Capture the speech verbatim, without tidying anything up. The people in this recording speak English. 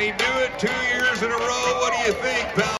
he do it two years in a row? What do you think, pal?